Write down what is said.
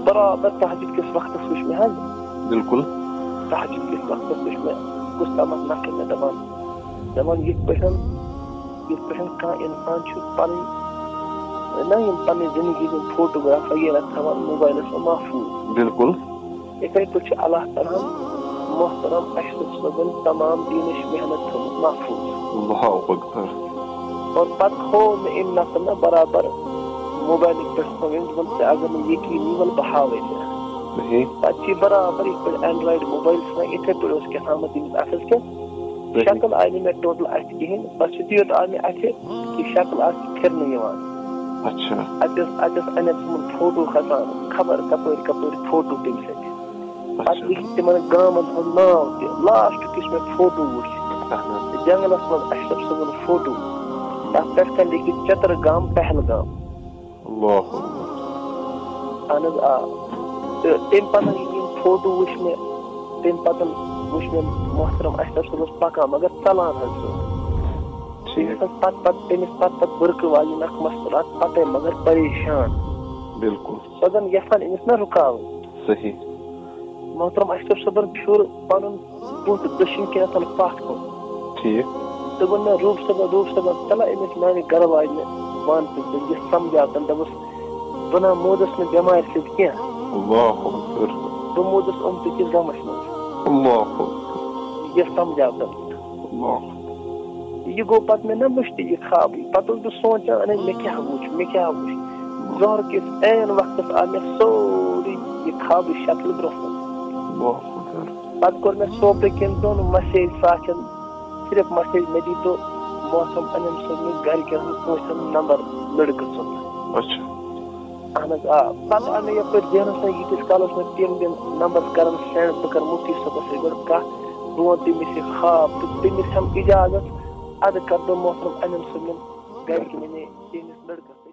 برابر تہجد کس وقت وچ میں حظ بالکل تہجد کس وقت وچ میں کس تامت نفر میں دپان یِتھ پٲٹھۍ کانٛہہ اِنسان چھُ پنٕنۍ نا یِم پنٕنۍ زندگی ہٕنٛدۍ فوٹوگراف وغیرہ تھاوان موبایلس منٛز محفوٗظ بالکل یِتھے پٲٹھۍ چھُ اللہ تعالیٰ محترم اشرف صٲبن تمام دینٕچ محنت تھٲومٕژ محفوٗظ اللہ اکبر اور پتہٕ ہوو مےٚ أمۍ نفر نا برابر موبایلٕکۍ پٮ۪ٹھ أمۍ دوٚپُن ژےٚ اگر نہٕ یقیٖن وَلہٕ بہٕ ہاوے ژےٚ پتہٕ چھِ برابر یِتھ پٲٹھۍ اینڈرایڈ موبایل چھِ یِتھے پٲٹھۍ اوس کیٛاہتامَتھ تٔمِس اَتھس کٮ۪تھ شکل آیہِ نہٕ مےٚ ٹوٹل اَتھِ کِہیٖنۍ بس یُتُے یوت آو مےٚ اَتھِ کہِ شکل آسہِ پھِرنہٕ یِوان اَتٮ۪س اَنٮ۪س تِمن فوٹو کھسان خبر کپٲرۍ فوٹو تَمہِ سۭتۍ پتہٕ لیکھِتھ تِمن گامن ہُنٛد ناو تہِ لاسٹُک یُس مےٚ فوٹو وُچھ جنگلس منٛز اشرف صٲبُن فوٹو تتھ پٮ۪ٹھ کَن لیکھِتھ چترگام پہلگام اہن حظ آ تہٕ تَمہِ پتہٕ یِم فوٹو وُچھ مےٚ تَمہِ پتہٕ وُچھ مےٚ محترم اشرف صٲبس پکان مگر ژلان حظ سُہ تٔمِس حظ پتہٕ بُرکہٕ واجٮ۪ن اکھ مشکلات پتہٕ مگر پریشان بالکل سۄ زن یژھان أمِس نا رُکاوٕنۍ صحیح محترم اشرف صٲبن پھیوٗر پنُن بُتھ دٔچھِنۍ کِنٮ۪تھ پتھ کُن ٹھیٖک دوٚپُن مےٚ روٗف صٲبن تَلہ أمِس میانہِ گرٕ واجنہِ وَن تہٕ بہٕ یہِ سمجھاو تٔمۍ دوٚپُس بہٕ نہ موٗدُس نہٕ بٮ۪مارِ سۭتۍ کیٚنٛہہ بہٕ موٗدُس أمتٕکِس غمس منٛز یہِ سمجھاو تٔمۍ یہِ گوٚو پتہٕ مےٚ نا مٔشتٕے یہِ خوابٕے پتہٕ اوسُس بہٕ سونٛچان مےٚ کیٛاہ وُچھ ظہر کِس عین وقتس آو مےٚ سورُے یہِ خوابٕچ شکل برٛونٛہہ کُن پتہٕ کوٚر مےٚ صوبرٕ کٮ۪ن دۄن مسیج ساتھٮ۪ن صرف مسیج مےٚ دِتو محترم انم صٲبنِس گرِکٮ۪ن ہُنٛد کٲنٛسہِ ہُنٛد نمبر لڑکہٕ سُنٛد اہن حظ آ پتہٕ آو مےٚ یپٲرۍ ذہنس منٛز ییٖتِس کالس مےٚ تِم نمبر کرن سینڈ بہٕ کرٕ مُفتی صٲبس سۭتۍ گۄڈٕ کتھ بہٕ وَنہٕ تٔمِس یہِ خواب تہٕ تٔمِس ہٮ۪م اِجازت ادٕ کرٕ بہٕ محترم انم صٲبنٮ۪ن گرِکٮ۪ن تٔمِس لڑکس